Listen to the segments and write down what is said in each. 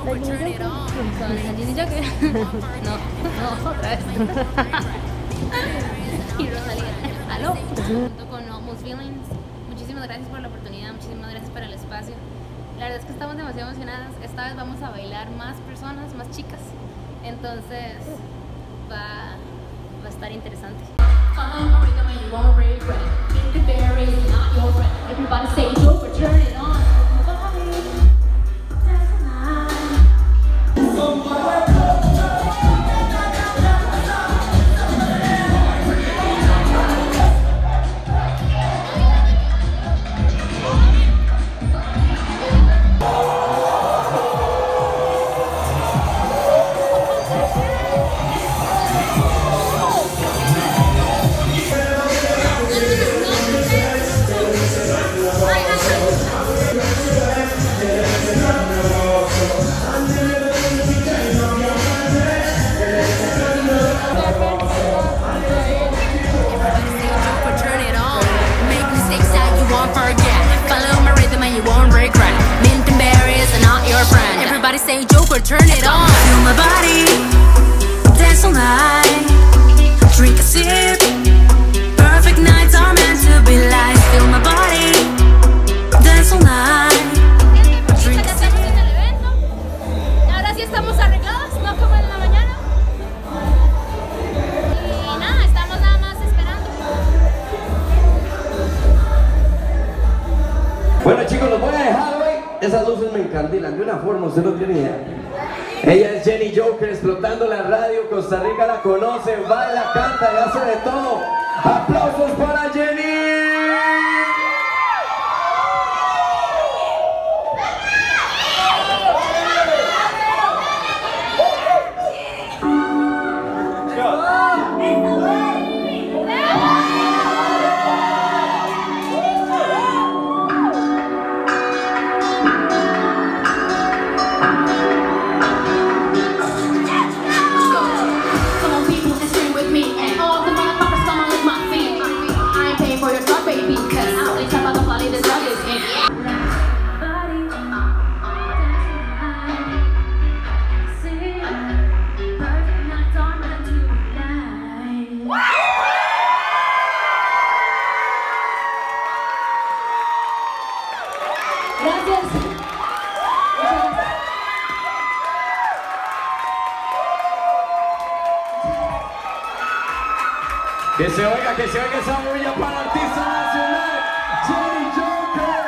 Con Jenny Joker. No, otra vez. Y Rosalía. Aló. Junto con Almost Feelings. Muchísimas gracias por la oportunidad, muchísimas gracias por el espacio. La verdad es que estamos demasiado emocionadas. Esta vez vamos a bailar más personas, más chicas. Entonces va a estar interesante. Say Joker, turn it on. Feel my body, dance all night. Drink a sip. Perfect nights are meant to be like. Feel my body, dance all night. Drink a sip. Ahora sí estamos arreglados, no como en la mañana. Y nada, estamos nada más esperando. Bueno chicos, los voy a dejar hoy. Esas luces me encandilan de una forma, usted no tiene idea. Ella es Jenny Joker, explotando la radio. Costa Rica la conoce, baila, canta y hace de todo. ¡Aplausos para Jenny! Que se oiga esa bulla para el artista nacional, Jenny Joker.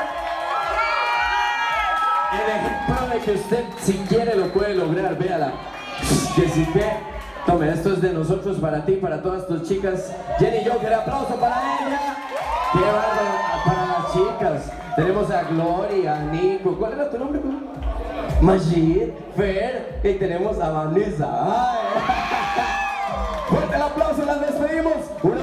El ejemplo de que usted, si quiere, lo puede lograr, véala. Que si que, tome, esto es de nosotros para ti, para todas tus chicas. Jenny Joker, aplauso para ella. Qué bárbaro, para las chicas. Tenemos a Gloria, a Nico. ¿Cuál era tu nombre? Majid, Fer, y tenemos a Vanessa. Ay. Fuerte el aplauso, las despedimos.